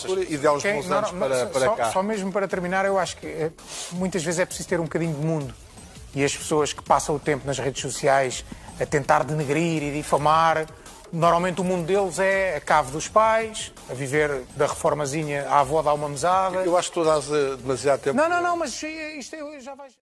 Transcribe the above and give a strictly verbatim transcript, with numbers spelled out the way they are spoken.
altura e de há uns Quem, bons não, anos não, para, só, para cá. Só mesmo para terminar, eu acho que é, muitas vezes é preciso ter um bocadinho de mundo. E as pessoas que passam o tempo nas redes sociais a tentar denegrir e difamar, normalmente o mundo deles é a cave dos pais, a viver da reformazinha, a avó dá uma mesada. Eu acho que tu dás eh, demasiado tempo. Não, não, não, mas isto é, já vai...